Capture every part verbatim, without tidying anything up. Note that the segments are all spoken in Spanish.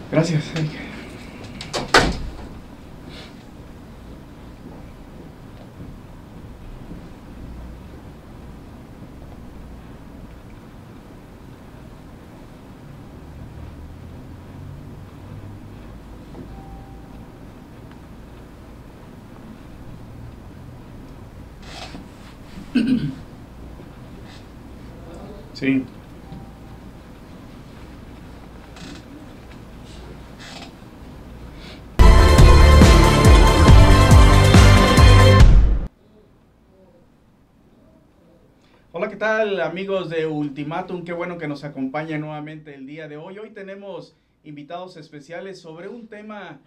Gracias. Sí. Hola, ¿qué tal amigos de Ultimátum? Qué bueno que nos acompañan nuevamente el día de hoy. Hoy tenemos invitados especiales sobre un tema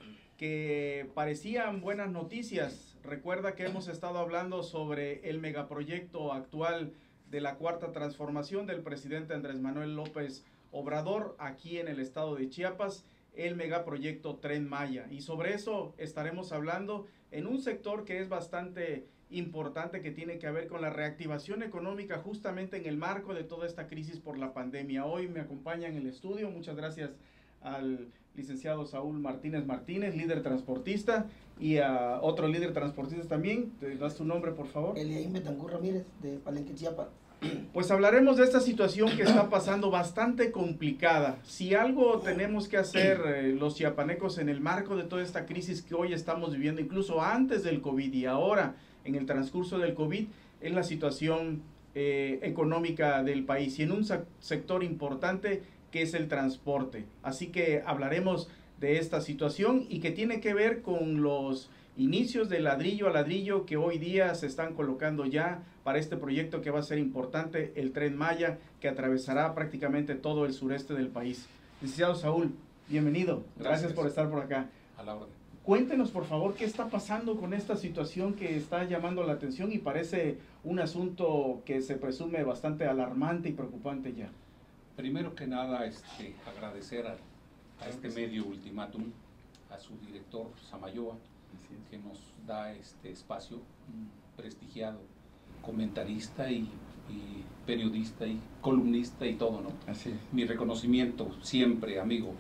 que parecían buenas noticias. Recuerda que hemos estado hablando sobre el megaproyecto actual de la Cuarta Transformación del presidente Andrés Manuel López Obrador aquí en el estado de Chiapas, el megaproyecto Tren Maya. Y sobre eso estaremos hablando en un sector que es bastante importante, que tiene que ver con la reactivación económica justamente en el marco de toda esta crisis por la pandemia. Hoy me acompaña en el estudio, muchas gracias al licenciado Saúl Martínez Martínez, líder transportista, y a otro líder transportista también. ¿Te das tu nombre, por favor? Eliaín Betancur Ramírez, de Palenque, Chiapas. Pues hablaremos de esta situación que está pasando bastante complicada. Si algo tenemos que hacer eh, los chiapanecos en el marco de toda esta crisis que hoy estamos viviendo, incluso antes del COVID y ahora en el transcurso del COVID, es la situación eh, económica del país y en un sector importante que es el transporte. Así que hablaremos de esta situación y que tiene que ver con los inicios de ladrillo a ladrillo que hoy día se están colocando ya para este proyecto que va a ser importante, el Tren Maya, que atravesará prácticamente todo el sureste del país. Licenciado Saúl, bienvenido. Gracias, Gracias por estar por acá. A la orden. Cuéntenos, por favor, qué está pasando con esta situación que está llamando la atención y parece un asunto que se presume bastante alarmante y preocupante ya. Primero que nada, este, agradecer a, a este medio Ultimátum, a su director Samayoa, que nos da este espacio, un prestigiado comentarista y, y periodista y columnista y todo, ¿no? Así es. Mi reconocimiento siempre, amigo.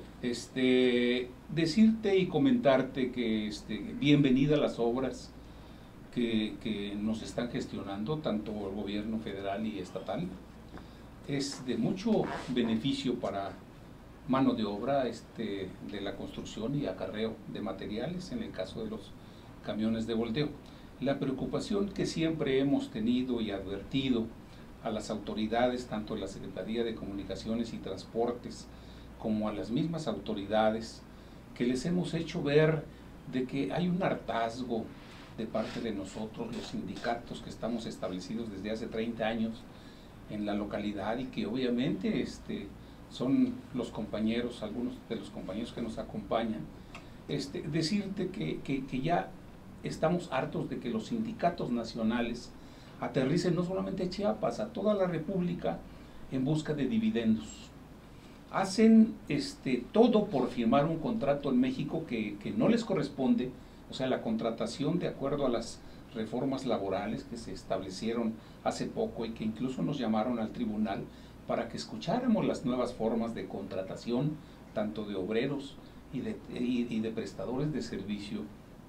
Este, decirte y comentarte que este, bienvenida a las obras que, que nos están gestionando tanto el gobierno federal y estatal. Es de mucho beneficio para mano de obra este, de la construcción y acarreo de materiales en el caso de los camiones de volteo. La preocupación que siempre hemos tenido y advertido a las autoridades, tanto la Secretaría de Comunicaciones y Transportes como a las mismas autoridades, que les hemos hecho ver de que hay un hartazgo de parte de nosotros, los sindicatos que estamos establecidos desde hace treinta años en la localidad y que obviamente este, son los compañeros, algunos de los compañeros que nos acompañan, este, decirte que, que, que ya estamos hartos de que los sindicatos nacionales aterricen no solamente a Chiapas, a toda la República en busca de dividendos. Hacen este, todo por firmar un contrato en México que, que no les corresponde, o sea, la contratación de acuerdo a las reformas laborales que se establecieron hace poco y que incluso nos llamaron al tribunal para que escucháramos las nuevas formas de contratación, tanto de obreros y de, y, y de prestadores de servicio.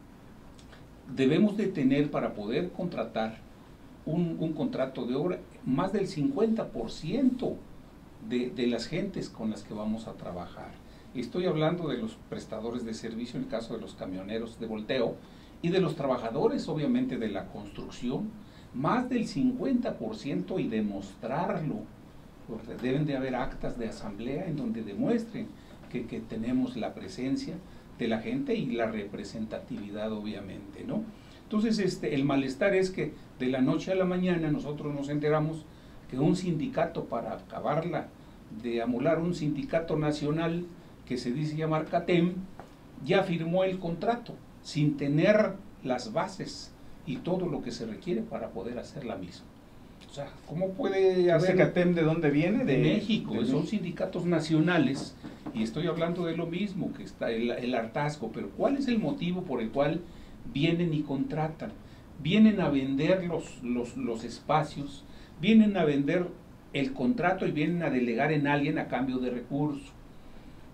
Debemos de tener para poder contratar un, un contrato de obra más del cincuenta por ciento de, de las gentes con las que vamos a trabajar. Estoy hablando de los prestadores de servicio, en el caso de los camioneros de volteo, y de los trabajadores, obviamente, de la construcción, más del cincuenta por ciento y demostrarlo. Porque deben de haber actas de asamblea en donde demuestren que, que tenemos la presencia de la gente y la representatividad, obviamente, ¿no? Entonces, este, el malestar es que de la noche a la mañana nosotros nos enteramos que un sindicato, para acabarla de amolar, un sindicato nacional que se dice llamar CATEM, ya firmó el contrato sin tener las bases y todo lo que se requiere para poder hacer la misma. O sea, ¿cómo puede haber? ¿Ese CATEM de dónde viene? De, de México, de son México. Sindicatos nacionales, y estoy hablando de lo mismo, que está el, el hartazgo, pero ¿cuál es el motivo por el cual vienen y contratan? Vienen a vender los, los, los espacios, vienen a vender el contrato y vienen a delegar en alguien a cambio de recursos.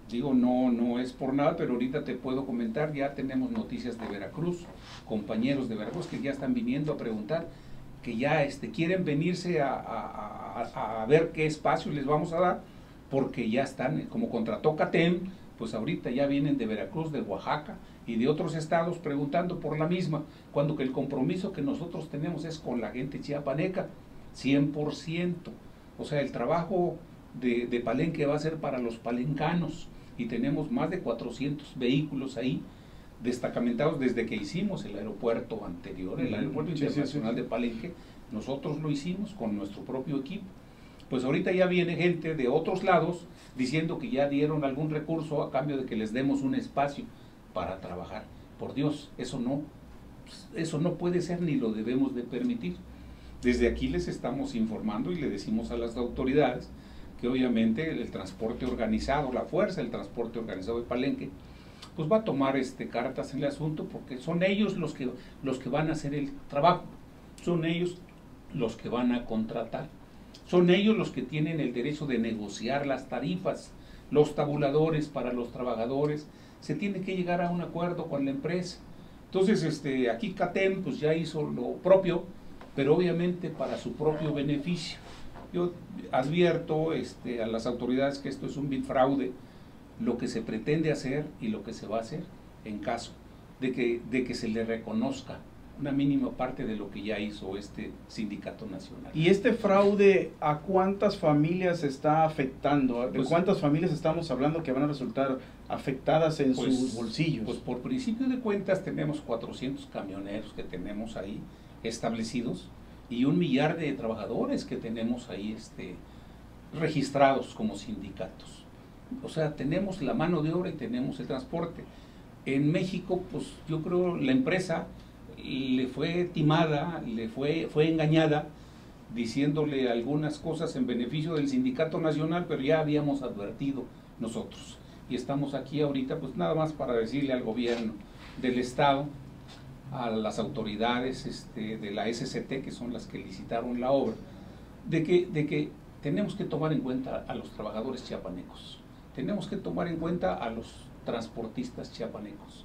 Digo, no, no es por nada, pero ahorita te puedo comentar, ya tenemos noticias de Veracruz, compañeros de Veracruz que ya están viniendo a preguntar, que ya este, quieren venirse a, a, a, a ver qué espacio les vamos a dar, porque ya están, como contrató CATEM, pues ahorita ya vienen de Veracruz, de Oaxaca y de otros estados preguntando por la misma, cuando que el compromiso que nosotros tenemos es con la gente chiapaneca, cien por ciento. O sea, el trabajo de, de Palenque va a ser para los palencanos, y tenemos más de cuatrocientos vehículos ahí, destacamentados desde que hicimos el aeropuerto anterior, el aeropuerto sí, internacional sí, sí. de Palenque, nosotros lo hicimos con nuestro propio equipo. Pues ahorita ya viene gente de otros lados diciendo que ya dieron algún recurso a cambio de que les demos un espacio para trabajar. Por Dios, eso no, eso no puede ser ni lo debemos de permitir. Desde aquí les estamos informando y le decimos a las autoridades que obviamente el, el transporte organizado, la fuerza del transporte organizado de Palenque, pues va a tomar este, cartas en el asunto, porque son ellos los que, los que van a hacer el trabajo, son ellos los que van a contratar, son ellos los que tienen el derecho de negociar las tarifas, los tabuladores para los trabajadores, se tiene que llegar a un acuerdo con la empresa. Entonces, este, aquí CATEM pues ya hizo lo propio, pero obviamente para su propio beneficio. Yo advierto este, a las autoridades que esto es un vil fraude, lo que se pretende hacer y lo que se va a hacer en caso de que, de que se le reconozca una mínima parte de lo que ya hizo este sindicato nacional. ¿Y este fraude a cuántas familias está afectando? ¿De pues, cuántas familias estamos hablando que van a resultar afectadas en pues, sus bolsillos? Pues por principio de cuentas tenemos cuatrocientos camioneros que tenemos ahí establecidos y un millar de trabajadores que tenemos ahí este, registrados como sindicatos. O sea, tenemos la mano de obra y tenemos el transporte. En México, pues yo creo la empresa le fue timada, le fue, fue engañada, diciéndole algunas cosas en beneficio del sindicato nacional, pero ya habíamos advertido nosotros. Y estamos aquí ahorita, pues nada más para decirle al gobierno del estado, a las autoridades este, de la S C T, que son las que licitaron la obra, de que, de que tenemos que tomar en cuenta a los trabajadores chiapanecos, tenemos que tomar en cuenta a los transportistas chiapanecos.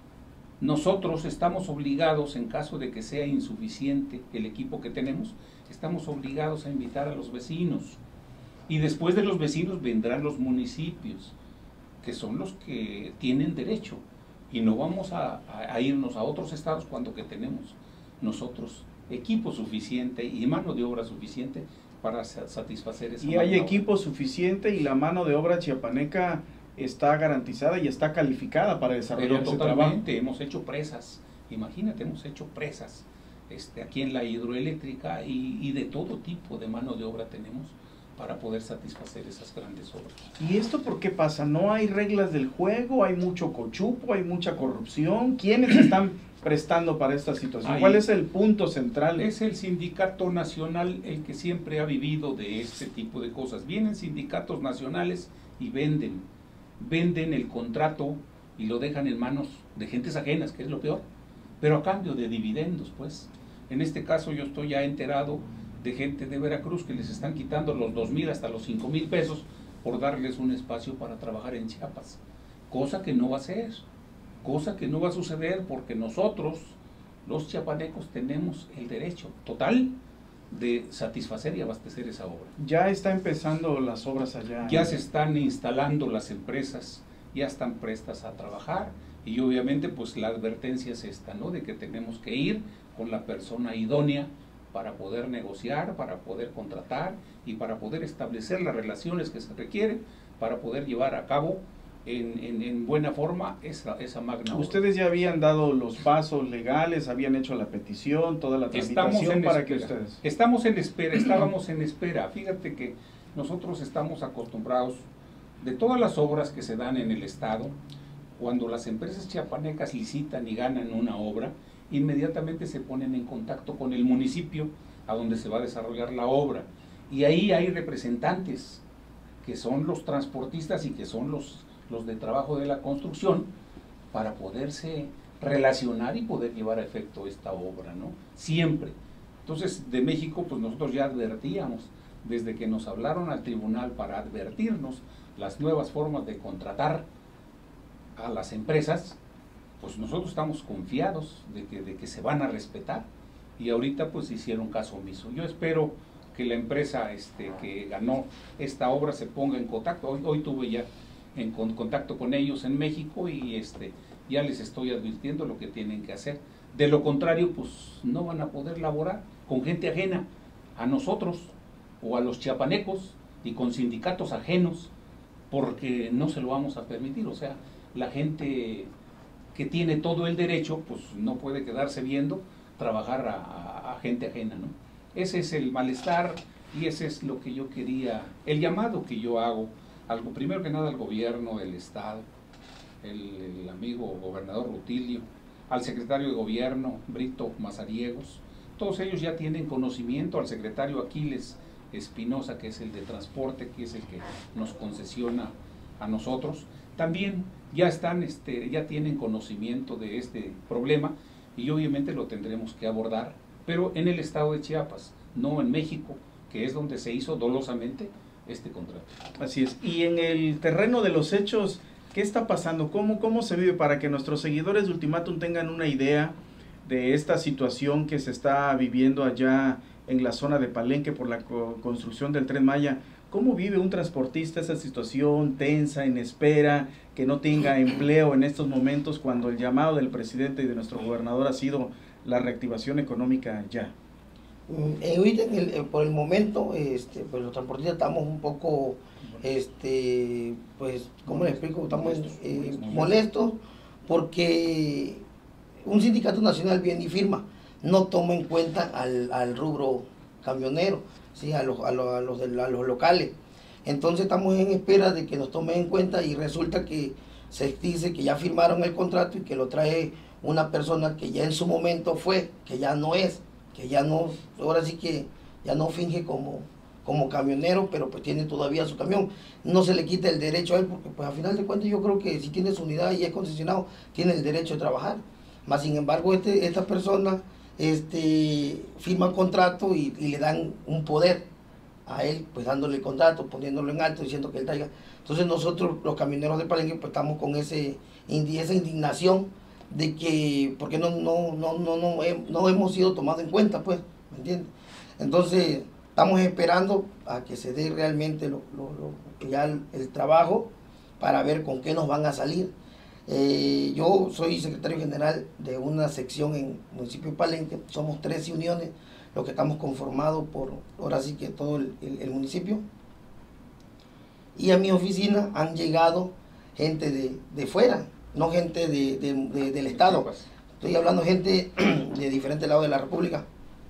Nosotros estamos obligados, en caso de que sea insuficiente el equipo que tenemos, estamos obligados a invitar a los vecinos. Y después de los vecinos vendrán los municipios, que son los que tienen derecho. Y no vamos a, a, a irnos a otros estados cuando que tenemos nosotros equipo suficiente y mano de obra suficiente para satisfacer esa. Y hay equipo suficiente y la mano de obra chiapaneca está garantizada y está calificada para desarrollar ese trabajo. Totalmente, hemos hecho presas, imagínate, hemos hecho presas este, aquí en la hidroeléctrica y, y de todo tipo de mano de obra tenemos para poder satisfacer esas grandes obras. ¿Y esto por qué pasa? ¿No hay reglas del juego? ¿Hay mucho cochupo? ¿Hay mucha corrupción? ¿Quiénes están prestando para esta situación? Ahí, ¿cuál es el punto central? Es el sindicato nacional el que siempre ha vivido de este tipo de cosas. Vienen sindicatos nacionales y venden, venden el contrato y lo dejan en manos de gentes ajenas, que es lo peor, pero a cambio de dividendos, pues. En este caso yo estoy ya enterado de gente de Veracruz que les están quitando los dos mil hasta los cinco mil pesos por darles un espacio para trabajar en Chiapas, cosa que no va a ser, cosa que no va a suceder porque nosotros, los chiapanecos, tenemos el derecho total de satisfacer y abastecer esa obra. Ya está empezando las obras allá. Ya se están instalando las empresas, ya están prestas a trabajar y obviamente pues la advertencia es esta, ¿no? De que tenemos que ir con la persona idónea para poder negociar, para poder contratar y para poder establecer las relaciones que se requieren para poder llevar a cabo en, en, en buena forma esa, esa magna obra. Ustedes ya habían dado los pasos legales, habían hecho la petición, toda la tramitación para que ustedes... Estamos en espera, estábamos en espera. Fíjate que nosotros estamos acostumbrados de todas las obras que se dan en el estado, cuando las empresas chiapanecas licitan y ganan una obra, inmediatamente se ponen en contacto con el municipio a donde se va a desarrollar la obra. Y ahí hay representantes que son los transportistas y que son los, los de trabajo de la construcción para poderse relacionar y poder llevar a efecto esta obra, ¿no? Siempre. Entonces, de México, pues nosotros ya advertíamos, desde que nos hablaron al tribunal para advertirnos, las nuevas formas de contratar a las empresas, pues nosotros estamos confiados de que, de que se van a respetar, y ahorita pues hicieron caso omiso. Yo espero que la empresa este, que ganó esta obra se ponga en contacto. Hoy, hoy tuve ya en con, contacto con ellos en México y este, ya les estoy advirtiendo lo que tienen que hacer. De lo contrario, pues no van a poder laborar con gente ajena a nosotros o a los chiapanecos y con sindicatos ajenos, porque no se lo vamos a permitir. O sea, la gente que tiene todo el derecho, pues no puede quedarse viendo trabajar a, a, a gente ajena, ¿no? Ese es el malestar y ese es lo que yo quería, el llamado que yo hago, algo, primero que nada al gobierno del estado, el, el amigo gobernador Rutilio, al secretario de gobierno Brito Mazariegos, todos ellos ya tienen conocimiento, al secretario Aquiles Espinosa, que es el de transporte, que es el que nos concesiona a nosotros, también ya están, este, ya tienen conocimiento de este problema y obviamente lo tendremos que abordar, pero en el estado de Chiapas, no en México, que es donde se hizo dolosamente este contrato. Así es. Y en el terreno de los hechos, ¿qué está pasando? ¿Cómo, cómo se vive para que nuestros seguidores de Ultimátum tengan una idea de esta situación que se está viviendo allá en la zona de Palenque por la co construcción del Tren Maya? ¿Cómo vive un transportista esa situación tensa, en espera, que no tenga empleo en estos momentos cuando el llamado del presidente y de nuestro gobernador ha sido la reactivación económica ya? Eh, ahorita en el, eh, por el momento, este, pues los transportistas estamos un poco, este, pues, ¿cómo le explico? Estamos eh, molestos porque un sindicato nacional viene y firma, no toma en cuenta al, al rubro camionero, ¿sí? a, los, a, los, a, los de, a los locales. Entonces estamos en espera de que nos tomen en cuenta y resulta que se dice que ya firmaron el contrato y que lo trae una persona que ya en su momento fue, que ya no es, que ya no, ahora sí que ya no finge como, como camionero, pero pues tiene todavía su camión. No se le quita el derecho a él, porque pues a final de cuentas yo creo que si tiene su unidad y es concesionado, tiene el derecho de trabajar. Más sin embargo, este, esta persona este, firma un contrato y, y le dan un poder a él, pues dándole el contrato, poniéndolo en alto, diciendo que él traiga. Entonces nosotros, los camioneros de Palenque, pues estamos con ese, esa indignación de que, porque no, no, no, no, no, no hemos sido tomados en cuenta, pues, ¿me entiendes? Entonces, estamos esperando a que se dé realmente lo, lo, lo, ya el, el trabajo para ver con qué nos van a salir. Eh, yo soy secretario general de una sección en el municipio de Palenque, somos trece uniones, los que estamos conformados por, ahora sí que todo el, el, el municipio. Y a mi oficina han llegado gente de, de fuera, no gente de, de, de, del estado. Estoy hablando de gente de diferentes lados de la república,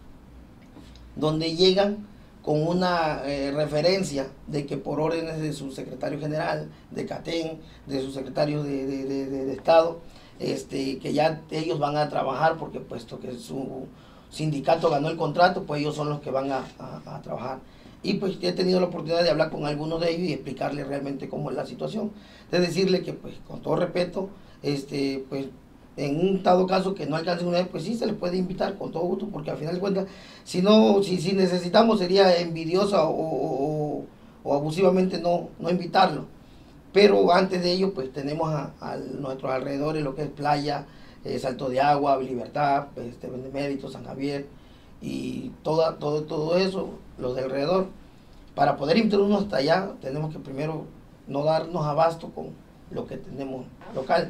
donde llegan con una eh, referencia de que por órdenes de su secretario general, de CATEN, de su secretario de, de, de, de, de Estado, este, que ya ellos van a trabajar porque puesto que su sindicato ganó el contrato, pues ellos son los que van a, a, a trabajar. Y pues he tenido la oportunidad de hablar con algunos de ellos y explicarles realmente cómo es la situación. De decirle que pues con todo respeto, este, pues en un dado caso que no alcancen una vez, pues sí se les puede invitar con todo gusto, porque al final de cuentas, si no, si, si necesitamos sería envidiosa o, o, o abusivamente no, no invitarlo. Pero antes de ello, pues tenemos a, a nuestros alrededores lo que es Playa, eh, Salto de Agua, Libertad, pues, este, Benemérito, San Javier y toda, todo, todo eso, los de alrededor. Para poder invitarnos hasta allá, tenemos que primero no darnos abasto con lo que tenemos local.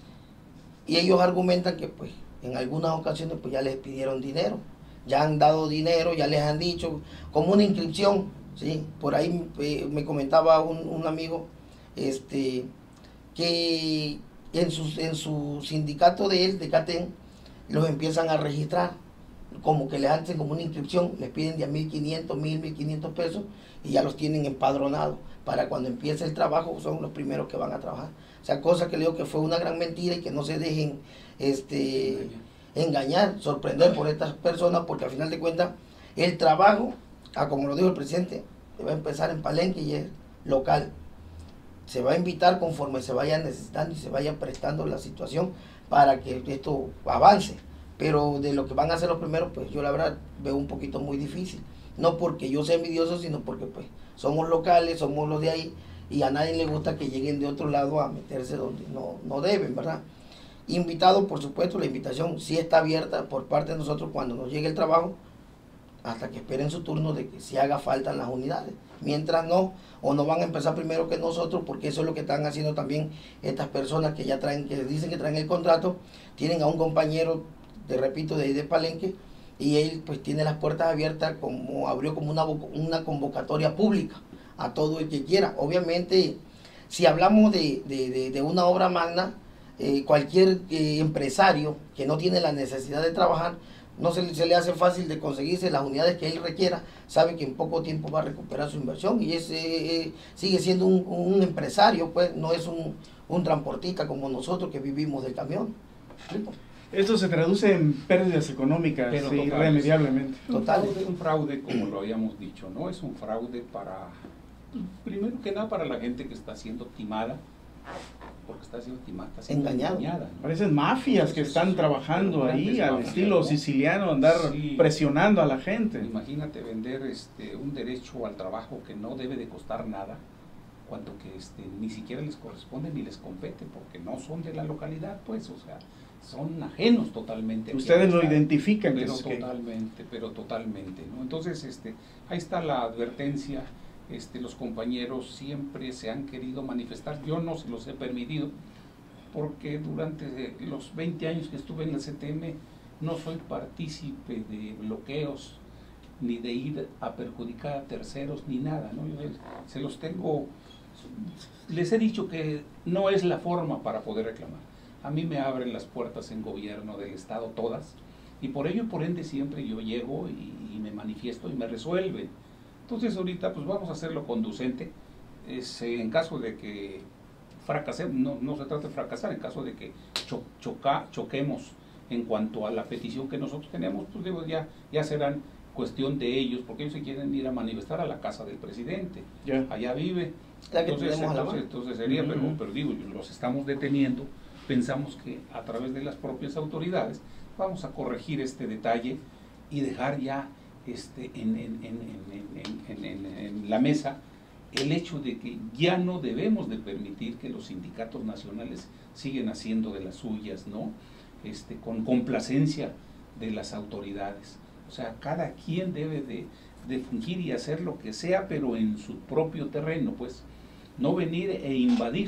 Y ellos argumentan que pues en algunas ocasiones pues ya les pidieron dinero, ya han dado dinero, ya les han dicho, como una inscripción, ¿sí? Por ahí eh, me comentaba un, un amigo este, que en su, en su sindicato de él, de CATEN, los empiezan a registrar, como que les hacen como una inscripción, les piden de a mil quinientos, mil, mil quinientos pesos y ya los tienen empadronados. Para cuando empiece el trabajo son los primeros que van a trabajar. O sea, cosa que le digo que fue una gran mentira y que no se dejen este, engañar, sorprender por estas personas, porque al final de cuentas el trabajo, ah, como lo dijo el presidente, va a empezar en Palenque y es local. Se va a invitar conforme se vaya necesitando y se vaya prestando la situación para que esto avance. Pero de lo que van a hacer los primeros, pues yo la verdad veo un poquito muy difícil. No porque yo sea envidioso, sino porque pues somos locales, somos los de ahí y a nadie le gusta que lleguen de otro lado a meterse donde no, no deben, ¿verdad? Invitado, por supuesto, la invitación sí está abierta por parte de nosotros cuando nos llegue el trabajo, hasta que esperen su turno de que si haga falta en las unidades. Mientras no, o no van a empezar primero que nosotros, porque eso es lo que están haciendo también estas personas que ya traen, que dicen que traen el contrato, tienen a un compañero, te repito, de ahí de Palenque, y él pues tiene las puertas abiertas, como abrió como una, una convocatoria pública a todo el que quiera. Obviamente, si hablamos de, de, de, de una obra magna, eh, cualquier eh, empresario que no tiene la necesidad de trabajar, no se, se le hace fácil de conseguirse las unidades que él requiera, sabe que en poco tiempo va a recuperar su inversión y ese eh, sigue siendo un, un empresario, pues no es un, un transportista como nosotros que vivimos del camión. ¿Sí? Esto se traduce en pérdidas económicas, Pero sí, total, irremediablemente. Un Total. fraude, un fraude, como lo habíamos dicho, ¿no? Es un fraude para, primero que nada, para la gente que está siendo timada, porque está siendo timada, está siendo Engañado. engañada, ¿no? Parecen mafias que están trabajando ahí Grandes al mafias, estilo ¿no? siciliano, andar Sí. presionando a la gente. Imagínate vender este, un derecho al trabajo que no debe de costar nada, cuanto que este, ni siquiera les corresponde ni les compete, porque no son de la localidad, pues, o sea, son ajenos totalmente. Ustedes lo Aquí, identifican. que pero es que- totalmente, pero totalmente, ¿no? Entonces, este, ahí está la advertencia. Este, los compañeros siempre se han querido manifestar, yo no se los he permitido, porque durante los veinte años que estuve en la C T M no soy partícipe de bloqueos, ni de ir a perjudicar a terceros, ni nada, ¿no? Yo se los tengo, les he dicho que no es la forma para poder reclamar. A mí me abren las puertas en gobierno del Estado todas, y por ello y por ende siempre yo llego y, y me manifiesto y me resuelven. Entonces ahorita pues vamos a hacerlo conducente. Es, eh, en caso de que fracasemos, no, no se trata de fracasar, en caso de que cho choca, choquemos en cuanto a la petición que nosotros tenemos, pues digo, ya, ya serán cuestión de ellos, porque ellos se quieren ir a manifestar a la casa del presidente, Ya. allá vive. La que Entonces, tenemos a la entonces, mano. entonces sería, pero, Ujú. pero digo, los estamos deteniendo, pensamos que a través de las propias autoridades vamos a corregir este detalle y dejar ya este, en, en, en, en, en, en, en, en la mesa el hecho de que ya no debemos de permitir que los sindicatos nacionales siguen haciendo de las suyas, ¿no? Este, con complacencia de las autoridades. O sea, cada quien debe de, de fungir y hacer lo que sea, pero en su propio terreno, pues, no venir e invadir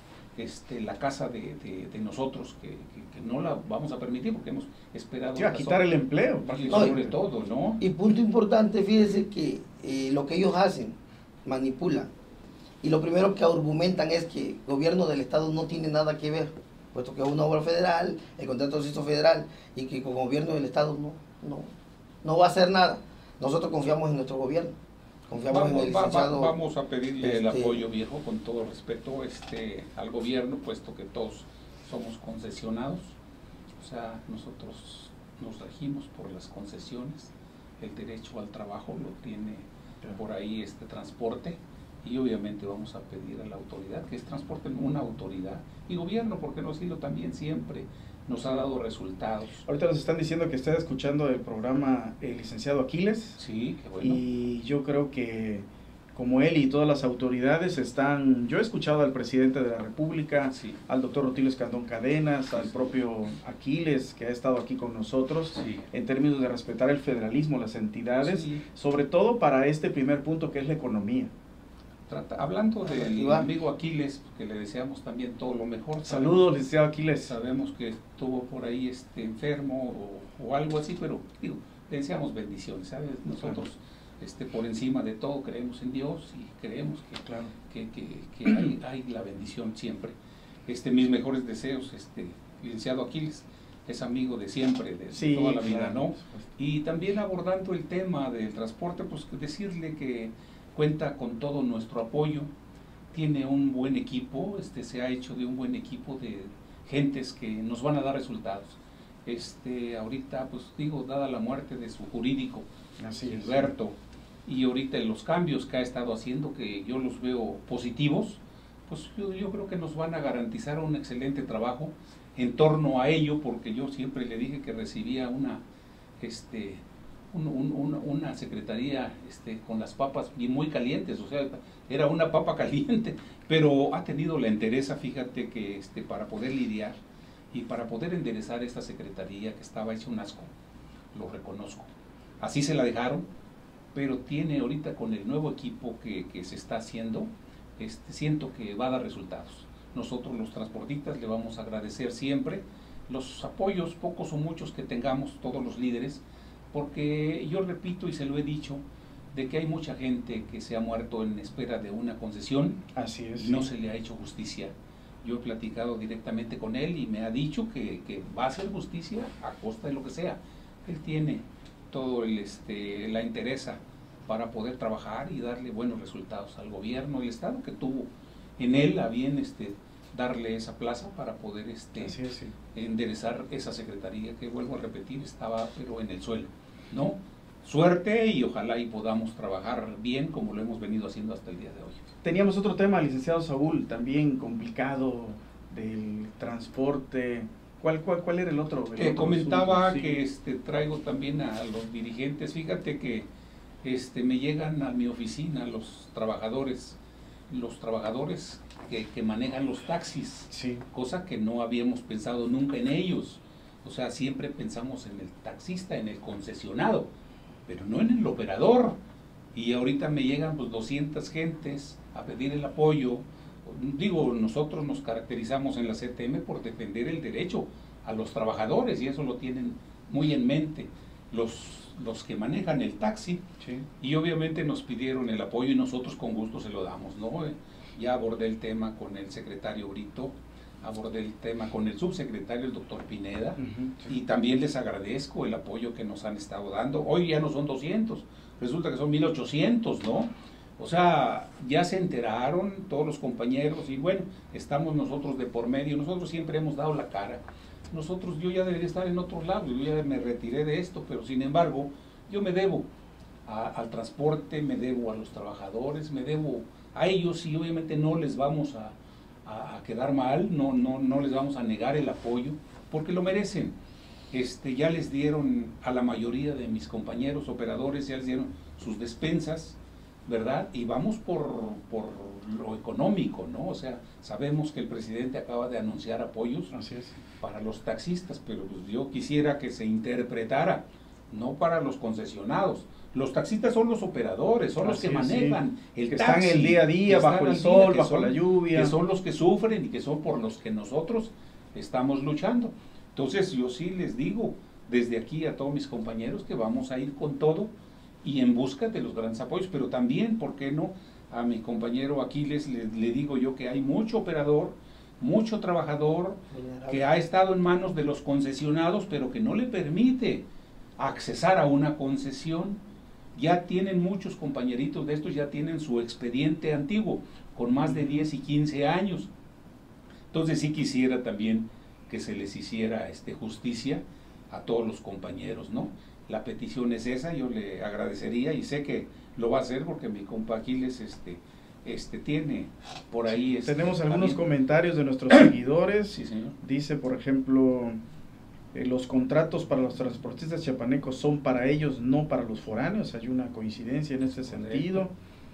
este, la casa de, de, de nosotros, que, que, que no la vamos a permitir porque hemos esperado. Sí, a quitar el empleo. Y prácticamente. sobre todo, ¿no? Y punto importante, fíjese que eh, lo que ellos hacen, manipulan. Y lo primero que argumentan es que el gobierno del Estado no tiene nada que ver, puesto que es una obra federal, el contrato se hizo federal, y que con el gobierno del Estado no, no, no va a hacer nada. Nosotros confiamos en nuestro gobierno, confiamos Vamos, en el va- va- licenciado. vamos a pedirle el este, apoyo, viejo, con todo respeto este, al gobierno, puesto que todos somos concesionados. O sea, nosotros nos regimos por las concesiones. El derecho al trabajo lo tiene por ahí este transporte, y obviamente vamos a pedir a la autoridad que es transporte, una autoridad, y gobierno, porque no decirlo, también siempre nos ha dado resultados. Ahorita nos están diciendo que está escuchando el programa el licenciado Aquiles. Sí, qué bueno. Y yo creo que como él y todas las autoridades están, yo he escuchado al presidente de la República, Sí, al doctor Rutilio Escandón Cadenas, al Sí. propio Aquiles, que ha estado aquí con nosotros, sí. en términos de respetar el federalismo, las entidades, Sí. sobre todo para este primer punto que es la economía. Trata- hablando del Iván. amigo Aquiles, que le deseamos también todo lo mejor. Saludos, licenciado Aquiles. Sabemos que estuvo por ahí este enfermo o, o algo así, pero digo, le deseamos bendiciones, ¿sabes? Nosotros este, por encima de todo creemos en Dios y creemos que, Claro. que, que, que hay, hay la bendición siempre. Este, mis mejores deseos, este, licenciado Aquiles, es amigo de siempre, de Sí, toda la vida, claro, ¿no? por supuesto. Y también abordando el tema del transporte, pues decirle que cuenta con todo nuestro apoyo, tiene un buen equipo, este, se ha hecho de un buen equipo de gentes que nos van a dar resultados. Este, ahorita, pues digo, dada la muerte de su jurídico, Así es. Gilberto, y ahorita los cambios que ha estado haciendo, que yo los veo positivos, pues yo, yo creo que nos van a garantizar un excelente trabajo en torno a ello, porque yo siempre le dije que recibía una, este, un, un, un, una secretaría este, con las papas y muy calientes, o sea, era una papa caliente, pero ha tenido la entereza, fíjate, que este, para poder lidiar y para poder enderezar esta secretaría que estaba hecha un asco, lo reconozco. Así se la dejaron, pero tiene ahorita con el nuevo equipo que, que se está haciendo, este, siento que va a dar resultados. Nosotros los transportistas le vamos a agradecer siempre los apoyos, pocos o muchos que tengamos todos los líderes, porque yo repito y se lo he dicho, de que hay mucha gente que se ha muerto en espera de una concesión. Así es. Y no sí. se le ha hecho justicia. Yo he platicado directamente con él y me ha dicho que, que va a hacer justicia a costa de lo que sea. Él tiene todo el, este, la interesa para poder trabajar y darle buenos resultados al gobierno y el Estado que tuvo en él a bien este, darle esa plaza para poder este, Así es, sí. enderezar esa secretaría que, vuelvo a repetir, estaba pero en el suelo, ¿no? Suerte y ojalá y podamos trabajar bien como lo hemos venido haciendo hasta el día de hoy. Teníamos otro tema, licenciado Saúl, también complicado, del transporte. ¿Cuál, cuál, cuál era el otro? El Eh, otro comentaba asunto? Sí. que este, traigo también a los dirigentes, fíjate que este, me llegan a mi oficina los trabajadores, los trabajadores que, que manejan los taxis, Sí. cosa que no habíamos pensado nunca en ellos. O sea, siempre pensamos en el taxista, en el concesionado, pero no en el operador. Y ahorita me llegan pues doscientas gentes a pedir el apoyo. Digo, nosotros nos caracterizamos en la C T M por defender el derecho a los trabajadores y eso lo tienen muy en mente los, los que manejan el taxi. Sí. Y obviamente nos pidieron el apoyo y nosotros con gusto se lo damos, ¿no? Ya abordé el tema con el secretario Brito, abordé el tema con el subsecretario, el doctor Pineda, Uh-huh, sí. y también les agradezco el apoyo que nos han estado dando. Hoy ya no son doscientos, resulta que son mil ochocientos, ¿no? O sea, ya se enteraron todos los compañeros y bueno, estamos nosotros de por medio, nosotros siempre hemos dado la cara. Nosotros, yo ya debería estar en otros lados, yo ya me retiré de esto, pero sin embargo, yo me debo a, al transporte, me debo a los trabajadores, me debo a ellos y obviamente no les vamos a, a, a quedar mal, no, no, no les vamos a negar el apoyo, porque lo merecen. Este, ya les dieron a la mayoría de mis compañeros operadores, ya les dieron sus despensas, ¿verdad? Y vamos por, por lo económico, ¿no? O sea, sabemos que el presidente acaba de anunciar apoyos Así es. para los taxistas, pero pues yo quisiera que se interpretara, no para los concesionados. Los taxistas son los operadores, son los Así que es, manejan sí. el Que taxi. están el día a día, que bajo están el al sol, día, que bajo son- la lluvia. Que son los que sufren y que son por los que nosotros estamos luchando. Entonces yo sí les digo desde aquí a todos mis compañeros que vamos a ir con todo y en busca de los grandes apoyos, pero también, ¿por qué no? A mi compañero Aquiles le, le digo yo que hay mucho operador, mucho trabajador que ha estado en manos de los concesionados, pero que no le permite accesar a una concesión. Ya tienen muchos compañeritos de estos, ya tienen su expediente antiguo, con más de diez y quince años. Entonces sí quisiera también que se les hiciera este, justicia a todos los compañeros, ¿no? La petición es esa, yo le agradecería y sé que lo va a hacer porque mi compa Aquiles este, este, tiene por ahí... Este, Tenemos algunos también- comentarios de nuestros seguidores. Sí, señor. Dice, por ejemplo, eh, los contratos para los transportistas chiapanecos son para ellos, no para los foráneos. Hay una coincidencia en ese sentido.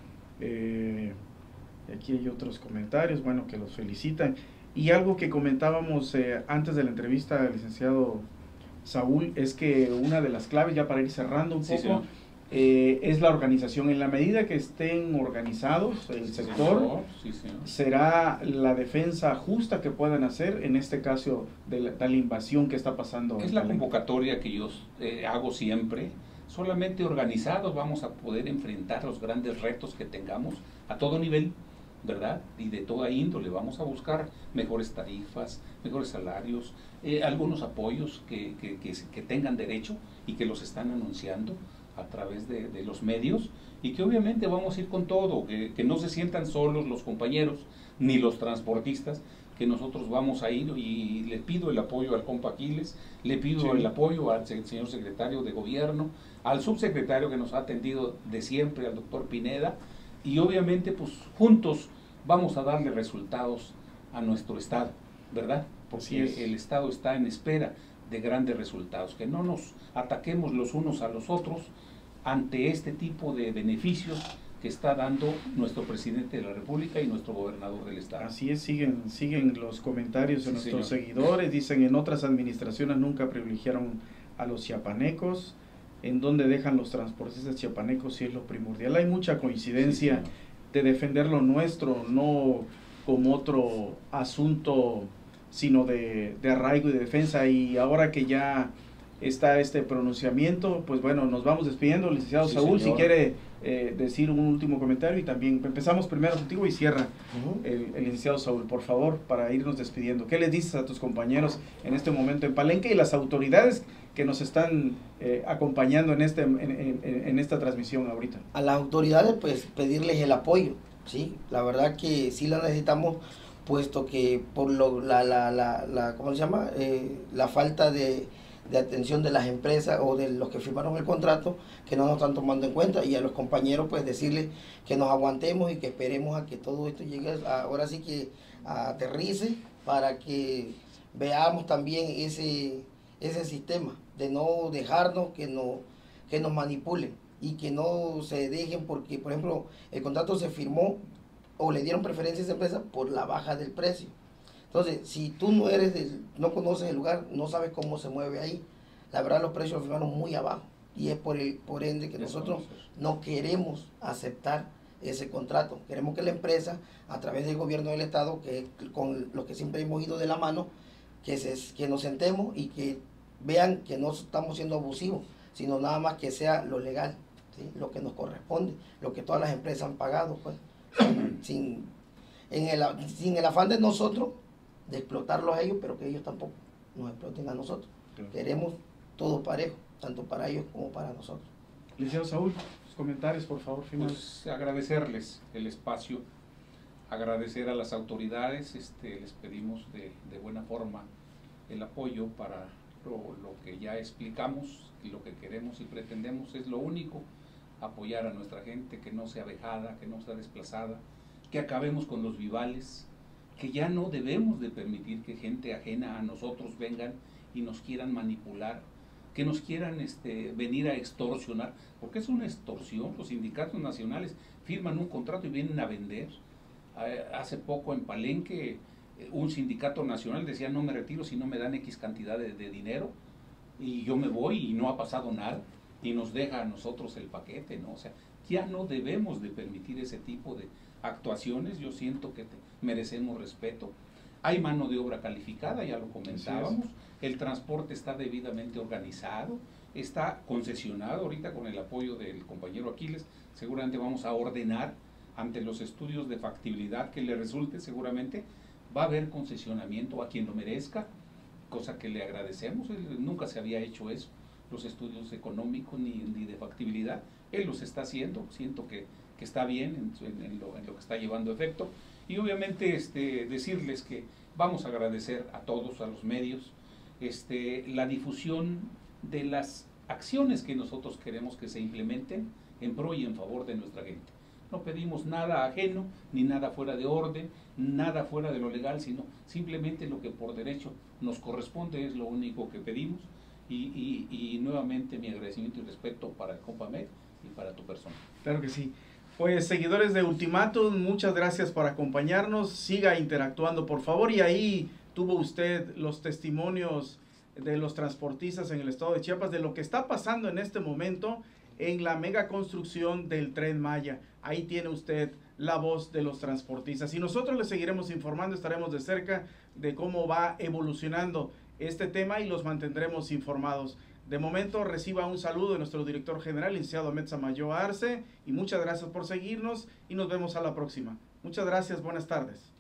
Eh, aquí hay otros comentarios, bueno, que los felicitan. Y algo que comentábamos eh, antes de la entrevista al licenciado Saúl, es que una de las claves, ya para ir cerrando un Sí, poco, señor. eh, es la organización. En la medida que estén organizados el Sí, sector, señor. Sí, señor. será la defensa justa que puedan hacer en este caso de la, de la invasión que está pasando. Es la convocatoria que yo eh, hago siempre. Solamente organizados vamos a poder enfrentar los grandes retos que tengamos a todo nivel, ¿verdad? Y de toda índole. Vamos a buscar mejores tarifas, mejores salarios, eh, algunos apoyos que, que, que, que tengan derecho y que los están anunciando a través de, de los medios, y que obviamente vamos a ir con todo, que, que no se sientan solos los compañeros ni los transportistas, que nosotros vamos a ir, y le pido el apoyo al compa Aquiles, le pido Sí. el apoyo al se- señor secretario de gobierno, al subsecretario que nos ha atendido de siempre, al doctor Pineda, y obviamente pues juntos vamos a darle resultados a nuestro estado, ¿verdad? Así Porque es. el estado está en espera de grandes resultados, que no nos ataquemos los unos a los otros ante este tipo de beneficios que está dando nuestro presidente de la República y nuestro gobernador del estado. Así es, siguen, siguen los comentarios de Sí, nuestros señor. seguidores, dicen en otras administraciones nunca privilegiaron a los chiapanecos, en donde dejan los transportistas chiapanecos si es lo primordial. Hay mucha coincidencia Sí, de defender lo nuestro, no como otro asunto, sino de, de arraigo y de defensa. Y ahora que ya está este pronunciamiento, pues bueno, nos vamos despidiendo. Licenciado Sí, Saúl, señor. si quiere eh, decir un último comentario, y también empezamos primero contigo y cierra Ujú. el, el licenciado Saúl, por favor, para irnos despidiendo. ¿Qué les dices a tus compañeros en este momento en Palenque y las autoridades que nos están eh, acompañando en, este, en, en, en esta transmisión ahorita? A las autoridades, pues pedirles el apoyo, ¿sí? La verdad que sí la necesitamos, puesto que por lo, la, la, la, la, ¿cómo se llama? Eh, la falta de, de atención de las empresas o de los que firmaron el contrato, que no nos están tomando en cuenta, y a los compañeros, pues decirles que nos aguantemos y que esperemos a que todo esto llegue, a, ahora sí que aterrice, para que veamos también ese, ese sistema, de no dejarnos que, no, que nos manipulen y que no se dejen, porque por ejemplo el contrato se firmó o le dieron preferencia a esa empresa por la baja del precio. Entonces, si tú no eres del, no conoces el lugar, no sabes cómo se mueve ahí, la verdad los precios los firmaron muy abajo, y es por el por ende que nosotros no queremos aceptar ese contrato. Queremos que la empresa, a través del gobierno del estado, que con lo que siempre hemos ido de la mano, que, se, que nos sentemos y que vean que no estamos siendo abusivos, sino nada más que sea lo legal, ¿sí? Lo que nos corresponde, lo que todas las empresas han pagado, pues, sin, en el, sin el afán de nosotros de explotarlos a ellos, pero que ellos tampoco nos exploten a nosotros. Claro. Queremos todo parejo, tanto para ellos como para nosotros. Licenciado Saúl, sus comentarios, por favor, finales. Pues agradecerles el espacio, agradecer a las autoridades, este, les pedimos de, de buena forma el apoyo para lo, lo que ya explicamos, y lo que queremos y pretendemos es lo único, apoyar a nuestra gente, que no sea vejada, que no sea desplazada, que acabemos con los vivales, que ya no debemos de permitir que gente ajena a nosotros vengan y nos quieran manipular, que nos quieran este, venir a extorsionar, porque es una extorsión. Los sindicatos nacionales firman un contrato y vienen a vender. Hace poco en Palenque un sindicato nacional decía: no me retiro si no me dan X cantidad de, de dinero, y yo me voy y no ha pasado nada, y nos deja a nosotros el paquete, ¿no? O sea, ya no debemos de permitir ese tipo de actuaciones. Yo siento que te, merecemos respeto. Hay mano de obra calificada, ya lo comentábamos, el transporte está debidamente organizado, está concesionado. Ahorita con el apoyo del compañero Aquiles, seguramente vamos a ordenar ante los estudios de factibilidad que le resulte, seguramente va a haber concesionamiento a quien lo merezca, cosa que le agradecemos. Él, nunca se había hecho eso, los estudios económicos ni, ni de factibilidad. Él los está haciendo, siento que, que está bien en, en, en, lo, en lo que está llevando efecto. Y obviamente este, decirles que vamos a agradecer a todos, a los medios, este, la difusión de las acciones que nosotros queremos que se implementen en pro y en favor de nuestra gente. No pedimos nada ajeno, ni nada fuera de orden, nada fuera de lo legal, sino simplemente lo que por derecho nos corresponde es lo único que pedimos. Y, y, y nuevamente mi agradecimiento y respeto para el Compamed y para tu persona. Claro que sí. Pues seguidores de Ultimátum, muchas gracias por acompañarnos. Siga interactuando, por favor. Y ahí tuvo usted los testimonios de los transportistas en el estado de Chiapas de lo que está pasando en este momento en la mega construcción del Tren Maya. Ahí tiene usted la voz de los transportistas. Y nosotros le seguiremos informando, estaremos de cerca de cómo va evolucionando este tema y los mantendremos informados. De momento reciba un saludo de nuestro director general, licenciado Ahmed Samayoa Arce, y muchas gracias por seguirnos y nos vemos a la próxima. Muchas gracias, buenas tardes.